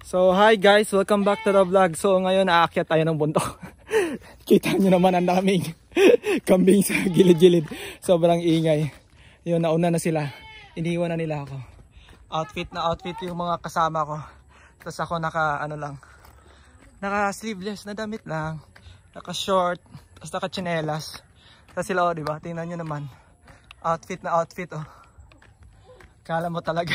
So hi guys, welcome back to the vlog. So ngayon aakyat tayo ng bundok. Kita nyo naman ang daming kambing sa gilid-gilid. Sobrang ingay. Yun, nauna na sila. Iniwan na nila ako. Outfit na outfit yung mga kasama ko. Tapos ako naka naka sleeveless na damit lang. Naka short, tapos naka tsinelas. Tapos sila diba? Tingnan nyo naman. Outfit na outfit Kala mo talaga.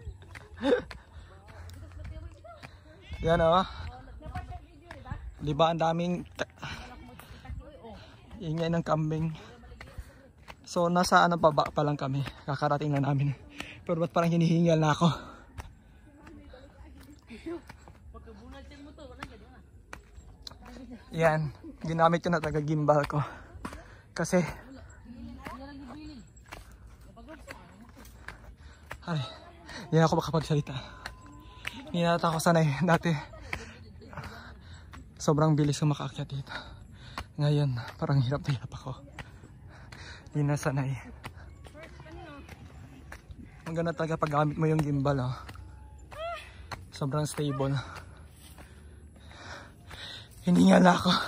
Yan diba ang daming ingay ng kambing. So nasa baba pa lang kami, kakarating na namin. Pero ba't parang hinihingal na ako? Yan, ginamit ko na taga gimbal ko. Kasi ay, hindi ako makapagsalita. Hindi na ako sanay. Dati sobrang bilis ko makaakyat dito. Ngayon parang hirap na hirap ako. Hindi na sanay. Maganda talaga pag gamit mo yung gimbal Sobrang stable. Hiningal na ako.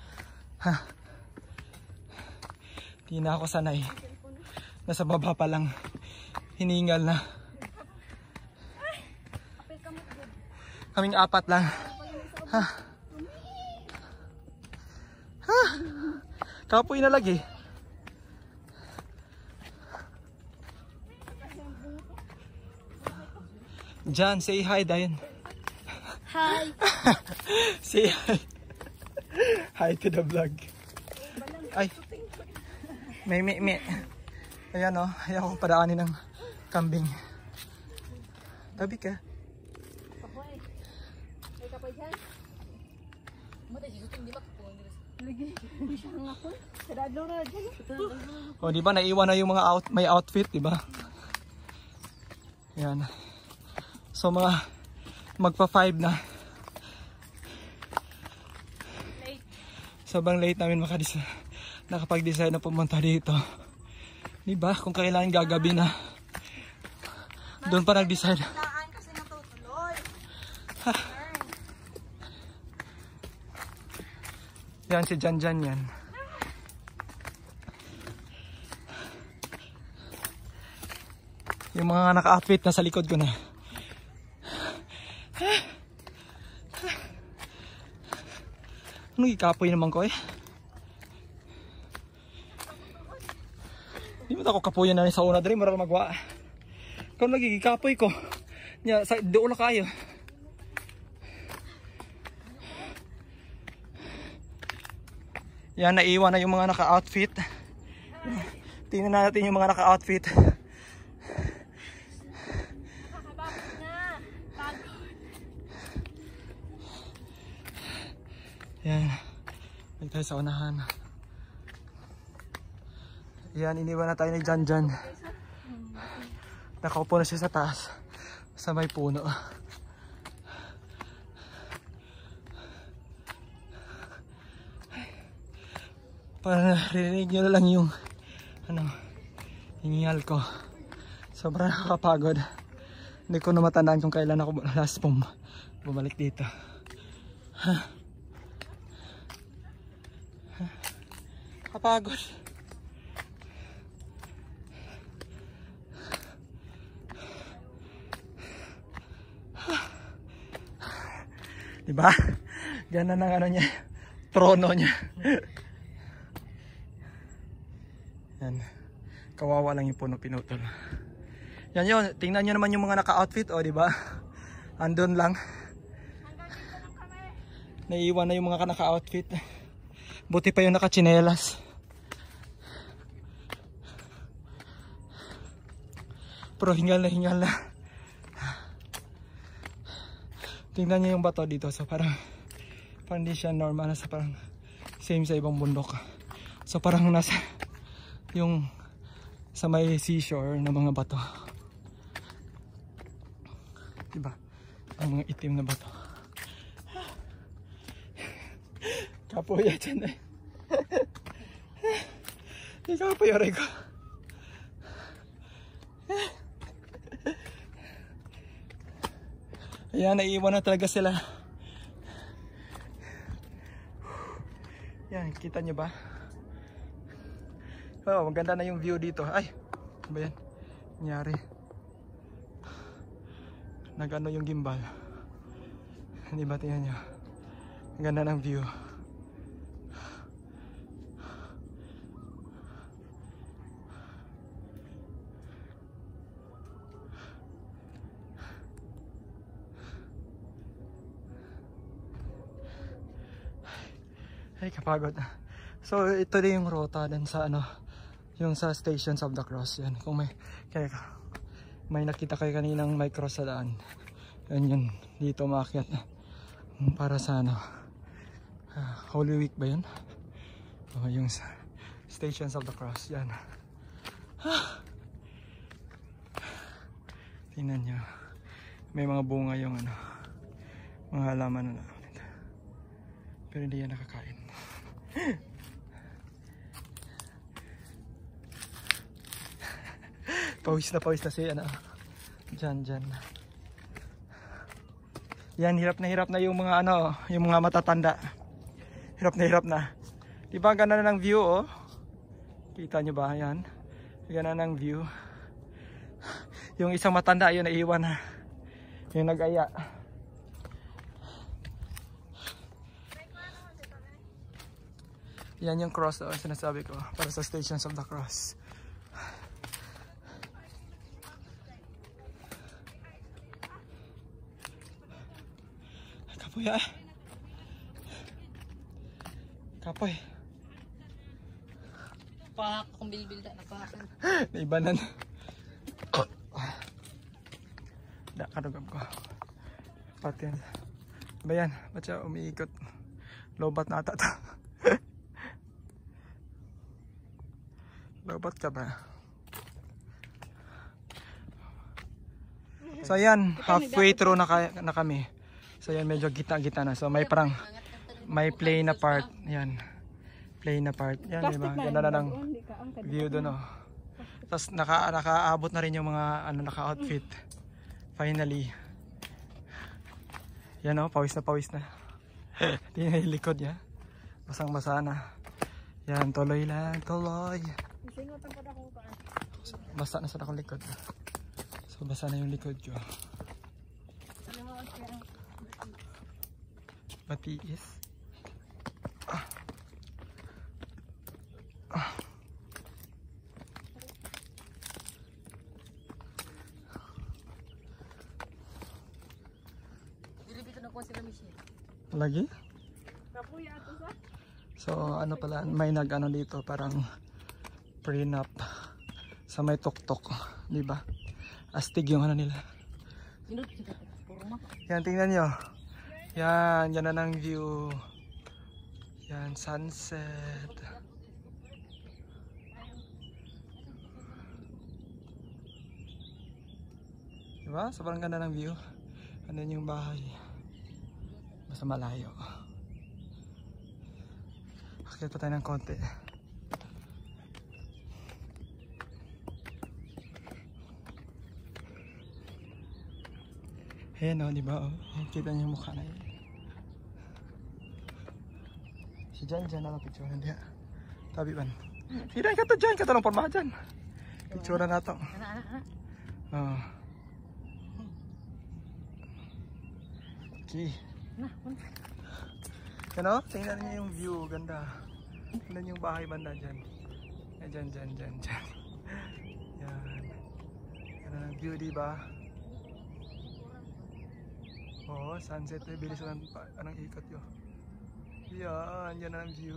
Hindi na ako sanay. Nasa baba pa lang hiningal na. Kaming apat lang. Kapoy na lagi. Jan, say hi, Dayan. Hi. Say hi. Hi to the vlog. Ay. May. Ayan ayaw kong padaanin ng kambing. Tabi ka. O diba naiwan na yung mga may outfit, diba? Yan. So mga magpa 5 na. Sobrang late namin nakapag-decide na pumunta dito. Diba? Kung kailan gagabi na. Doon pa nag-decide. Yan si Janjan yan. Yung mga naka-outfit na sa likod ko na. Anong ikapoy naman ko Hindi mo ako kapoyan na sa una dali maral magwa. Kung nagigikapoy ko. Doon na kayo. Yan, naiwan na yung mga naka-outfit. Tingnan natin yung mga naka-outfit. Yan. Balik tayo sa unahan. Yan, iniwan na tayo ni Janjan. Nakaupo na siya sa taas. Sa may puno. Para narinig nyo na lang yung hiningal ko. Sobrang nakakapagod. Hindi ko na matandaan kung kailan ako last bumalik dito. Kapagod. Diba? Ganun ang niya, trono niya. Yan. Kawawa lang yung puno pinutol. Yan yun. Tingnan nyo naman yung mga naka-outfit. Diba? Andun lang. Naiiwan na yung mga naka-outfit. Buti pa yung naka-tsinelas. Pero hingal na. Tingnan nyo yung bato dito. So parang hindi siya normal. Nasa parang same sa ibang bundok. So parang nasa yung sa may seashore na mga bato. Diba? Ang mga itim na bato. Kapoy dyan kapoy oray ko. Yan, naiiwan na talaga sila. Yan, kita nyo ba? Oh, maganda na yung view dito. Ay, ano ba yan? Nangyari. Nag-ano yung gimbal. Hindi ba, tingnan nyo? Ang ganda ng view. Ay, kapagod. So, ito din yung rota din sa ano, yung sa Stations of the Cross. Yan, kung may nakita kayo kaninang may cross sa daan. Yan yun, dito maakyat para sa ano, Holy Week ba yun? Yung Stations of the Cross. Yan. Tingnan nyo, may mga bunga yung ano, mga halaman na pero hindi yan nakakain. Pawis na si ano, dyan. Yan, hirap na yung mga ano, yung mga matatanda. Hirap na. Diba ang ganda na ng view, oh? Kita nyo ba? Yan. Ganda ng view. Yung isang matanda, yun naiwan na. Yung nag-aya. Yan yung cross, oh, sinasabi ko, para sa Stations of the Cross. Kapoy, ah. Kapoy. Pak, kung bilbil na pakan. Naibanan. Kadugab ko. Pati yan. Ba yan? Ba't siya umiikot? Lobat na ata ito. Lobat ka ba? So yan, halfway through na kami. So yan, medyo gitna na. So may play na part. Yan. Play na part. Yan, diba? Ganda na ng view doon, oh. Tapos nakaabot na rin yung mga ano, naka-outfit. Finally. Yan, oh, pawis na. Tingnan yung likod niya. Basang-basa na. Yan, tuloy lang, tuloy. Basa na sa akong likod. So basa na yung likod ko. Matiis. Lagi? So ano pala, may nag-ano dito, parang prenup sa may tuktok, di ba? Astig yung ano nila. Yan, tingnan nyo. Yan na ng view. Yan, sunset. Diba? Sobrang ganda ng view. Ano yung bahay. Basta malayo. Akit pa tayo ng konti. Ayan, o, diba? Oh, kita niyo yung mukha na yun. Si Jan na lang picture. Hindi ha. Tabi ban. Hindi ka to Jan. Katanong porma dyan. Picture na to. Oh. Okay. Yan, o. Tingnan niyo yung view. Ganda. Tingnan yung bahay banda dyan. Dyan. Yan. Yan ang view, diba? Oh, sunset eh, bilis ng anong ikot yun. Yan ang view.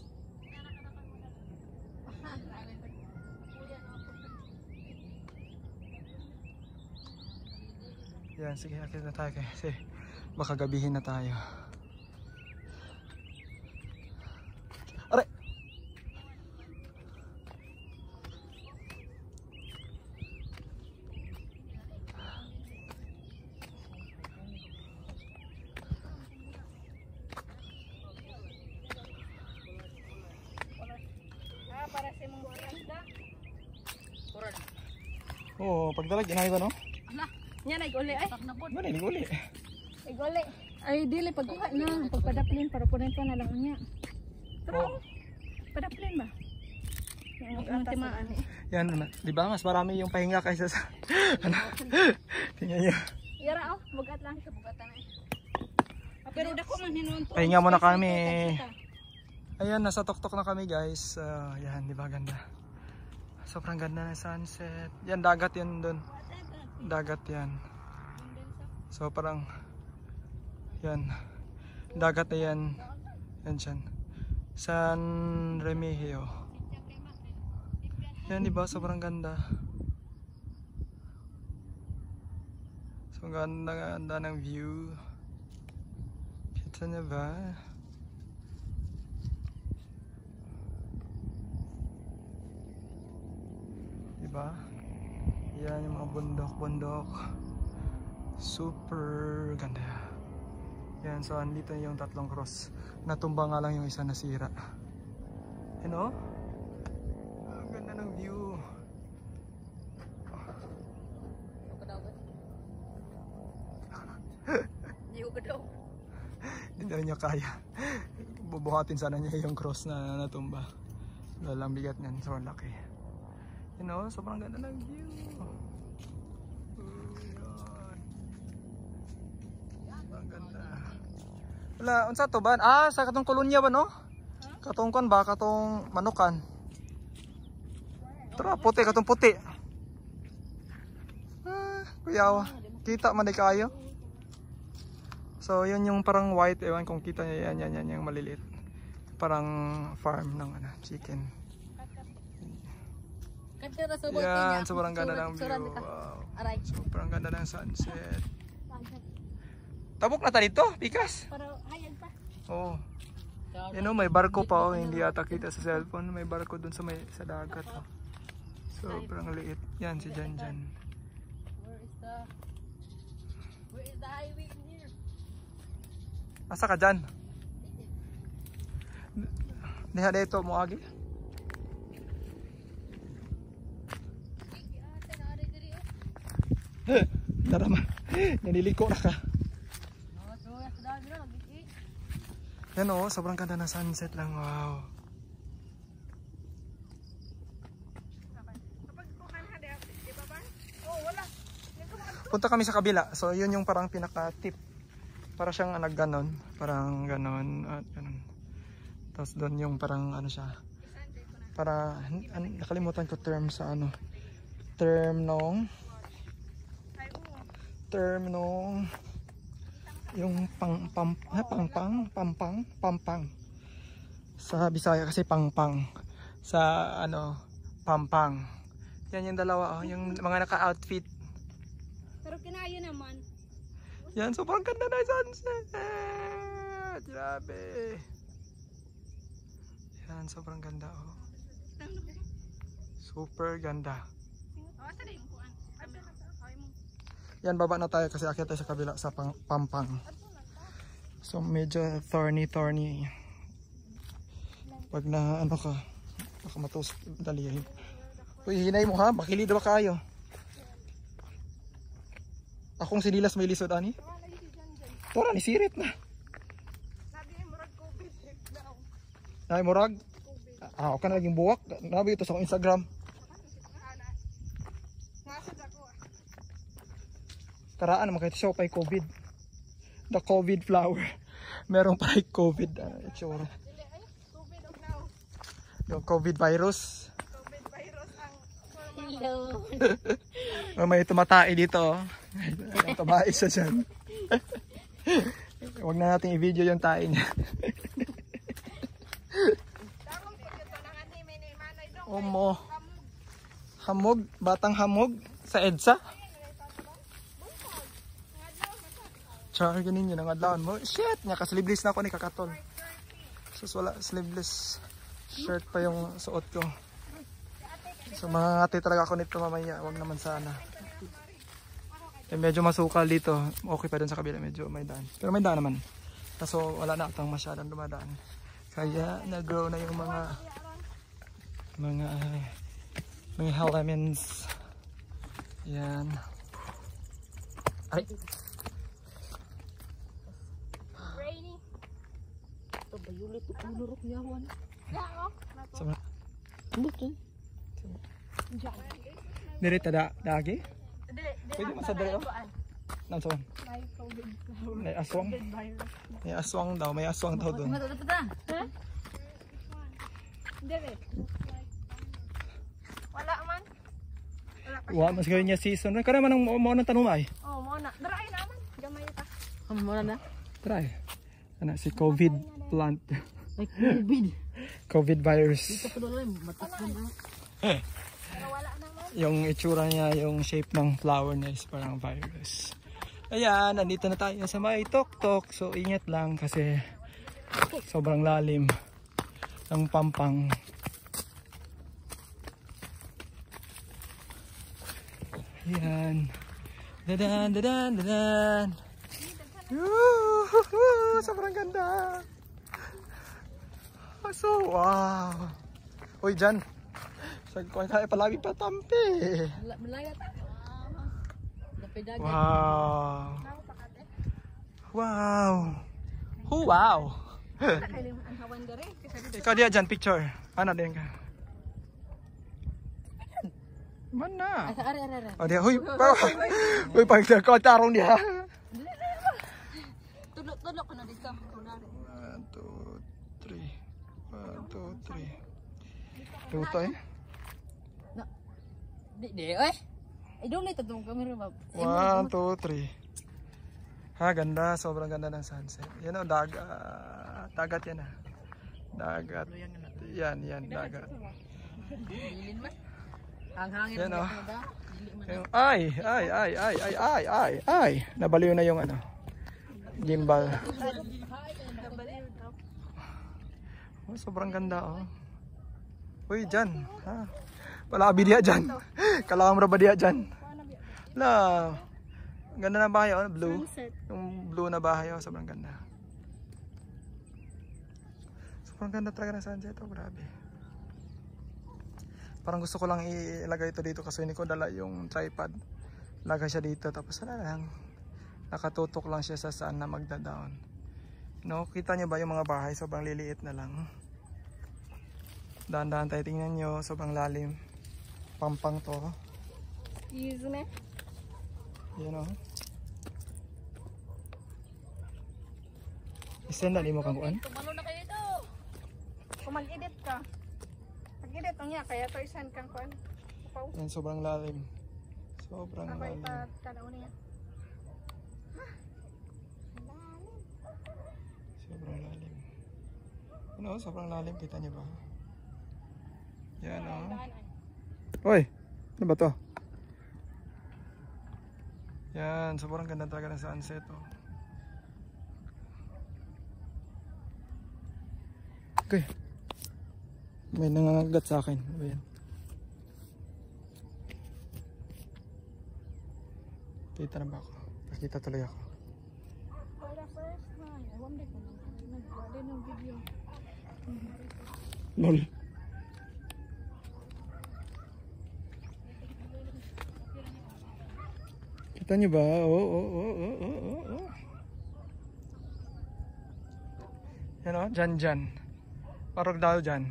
Yan, sige, akit na tayo kasi baka gabihin na tayo. Aray! Para sa mong buwanda. Pura na. Oo, pagdalag, inahay ba no? Ala, yan ay uli ay. Ano, uli. Igole. Ay, dili pagkuha na. Pagpadaplin para punin pa na lang niya. Pero, padaplin ba? Yung timaan eh. Yan, di ba? Mas marami yung pahinga kaysa sa... ano? Tingnan nyo. Yara oh, bugat lang. Bugatan na eh. Pero dako man hinuon to. Pahinga muna kami. Ayan, nasa tuktok na kami guys. Yan, di ba ganda? Sobrang ganda ng sunset. Yan, dagat yan dun. Dagat yan. So parang... Yan. Dagat na yan. Yan dyan. San Remigio. Yan, di ba? Sobrang ganda. So ganda ng view. Kita na ba? Di ba? Yan yung mga bundok-bundok. Super ganda. Yan, so andito yung tatlong cross. Natumba nga lang yung isa, nasira. You know? Ang ganda ng view. Hindi na rin niya kaya. Bubuhatin sana niya yung cross na natumba. Dahil ang bigat niyan, so laki. You know, sobrang ganda ng view. Ang ganda. Wala, unsa to ba? Ah, sa katong kolonya ba no? Katong kon ba, katong manukan. Tara, puti, katong puti. Kuyaw, kita man kayo. So, yun yung parang white, ewan kung kita niya yan yung maliliit. Parang farm ng chicken. Yan, sobrang ganda ng view. Wow. Sobrang ganda ng sunset. Tabok na tayo dito, Pikas. Oo. You know, may barko pa, oh. Hindi ata kita sa cellphone. May barko dun sa dagat. Oh. Sobrang liit. Yan, si Jan Jan. Where is the highway in here? Asa ka dyan? Diha dito mo agi? Darama. Naniliko na ka. Yan o, sobrang ganda ng sunset lang. Wow. Punta kami sa kabila. So yun yung parang pinaka tip. Para siyang ganon. Parang ganon. At ganon. Tapos doon yung parang ano siya. Para, nakalimutan ko term sa ano. Term nung yung pampang sa Bisaya kasi pangpang sa ano pampang. Yan yung dalawa oh, yung mga naka-outfit. Pero kinaya naman. Yan, sobrang ganda na sunset. Grabe. Yan, sobrang ganda oh. Super ganda. Yan, baba na tayo kasi akyat tayo sa kabila sa pampang. So medyo thorny. Pag na ano ka, baka matusok dalihin. Uy, hinay mo ha, makilid ba kayo? Akong sinilas may lisod ani? Tora ni sirit na. Ay murag. Ah, okay na laging buwak. Nabi ito sa Instagram. Karaan naman kahit siya pa'y COVID. The COVID flower. Meron pa'y COVID. Itsura. Yung COVID virus. Hello. May tumatay dito. May tumatay siya dyan. Huwag na natin i-video yung tae niya. Omo. Hamog. Batang hamog. Sa EDSA. Char, ganin yun ang adlawan mo. Shit! Nga ka-sleeveless na ako ni kakatol. Sus, wala sleeveless shirt pa yung suot ko. So mga ate talaga ako nito mamaya. Huwag naman sana. Medyo masukal dito. Okay pa dun sa kabila. Medyo may daan. Pero may daan naman. Kaso wala na atang masyadong dumadaan. Kaya nag-grow na yung mga elements. Yan. Ay! Sama. Bukan. Diri tada dagi. Dili, Pwede masadali oh. Nang sawan. may COVID. May aswang. Virus. May aswang daw, may aswang daw doon. Ha? Dili. Wala man. Wala pa. Wa mas gawin niya season. Kada man ang mo nang tanong ay. Oh, mo na. Daray naman. Gamay pa. Mura na. Try. Ana si COVID plant. Ay, COVID. COVID virus. Ito pa doon, matas na. Pero wala naman. Yung itsura niya, yung shape ng flower niya is parang virus. Ayan, nandito na tayo sa may tok-tok. So ingat lang kasi sobrang lalim ng pampang. Ayan. Dadan, dadan, dadan. Yuhuhu, sobrang ganda. So, wow. Uy, dyan. Sagkuhan tayo palagi pa tampi. Malaya ta. Dapat dagat. Wow. Wow. Oh, wow. Kailan ang hawan dere. Kasi dito. Ikaw diya dyan, picture. Ano din ka? Mana? Asa ari. Oh, dia. Huy. Huy, pagkakarong dia. Tulok ko na dito. Kunari. 1, 2, 3. 1, 2, 3. Luto eh. Di, oy. Ay, doon na ito itong camera ba? 1, 2, 3. Ha, ganda. Sobrang ganda ng sunset. Yan o, dagat. Dagat yan ah. Dagat. Yan, dagat. Dilin man. Hanghangin Yan mo o. da. Ay. Nabaliw na yung ano. Gimbal. Oh, sobrang ganda oh. Uy, dyan. Ha? Palabi diya dyan. Kalawang raba diya dyan. La. Ganda na bahay oh. Blue. Sunset. Yung blue na bahay oh. Sobrang ganda. Sobrang ganda talaga ng sunset oh. Grabe. Parang gusto ko lang ilagay ito dito kasi hindi ko dala yung tripod. Lagay siya dito tapos wala lang. Nakatutok lang siya sa saan na magda-down. No, kita niyo ba yung mga bahay? Sobrang liliit na lang. Dahan-dahan tayo, tingnan nyo. Sobrang lalim. Pampang to. Use na. Yan o. Isend na, di mo kang kuan. Tumalo na kayo ito. Kung mag-edit ka. Mag-edit ang niya. Kaya to isan kang kuan. Upaw. Yan, sobrang lalim. Sobrang Sabay lalim. pa tanaw niya. Sobrang lalim. Ano, sobrang lalim. Kita niyo ba? Yan o. Hoy, ano ba to? Yan, sobrang ganda talaga ng sunset oh. Okay. May nangangagat sa akin. Ayan. Kita na ba ako? Nakita tuloy ako. For the first time. I wonder kung nag-ready ng video. Lol. Kita niyo ba? Oh. Yan o, dyan. Parang daw dyan.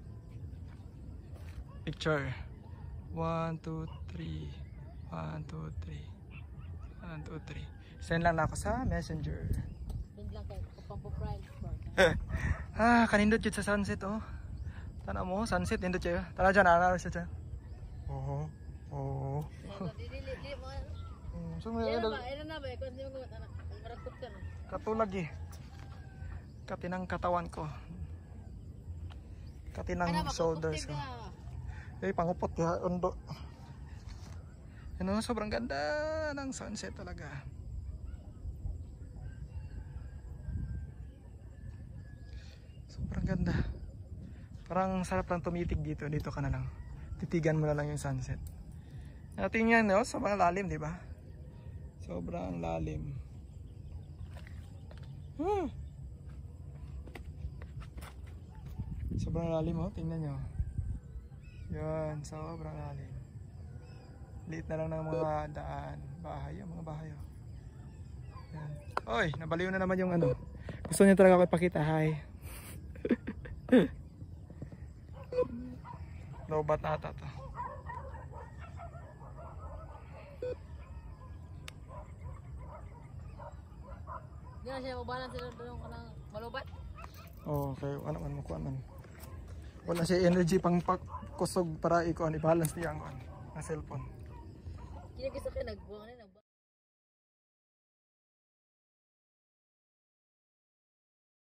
Picture. 1, 2, 3. 1, 2, 3. 1, 2, 3. Send lang na ako sa messenger. Send lang kayo. Pang-prime. Kanindot yun sa sunset oh. Tana mo, sunset nindot siya. Tara dyan, araw siya dyan. Oo. Dili mo. So ngayon, Ayun na ba? Kung hindi mo anak, marakot ka na. katulag eh. Katinang katawan ko. Katinang shoulders ko. Pangupot ya, undo. Ano, sobrang ganda ng sunset talaga. Sobrang ganda. Parang sarap lang tumitig dito. Dito ka na lang. Titigan mo na lang yung sunset. Natin yan, no? Sobrang lalim, di ba? Sobrang lalim. Sobrang lalim, oh. Tingnan nyo. Yan, sobrang lalim. Liit na lang ng mga daan. Bahay, yung mga bahay, oh. Yan. Oy, nabaliw na naman yung ano. Gusto niya talaga ako ipakita. Hi. Lobat ata to. Di na siya mabalan sila doon ka ng malubat. Oh, okay. Ano man makuha man. Wala siya energy pang kusog para i-balance niya ang cellphone. Kaya kasi nagbuang na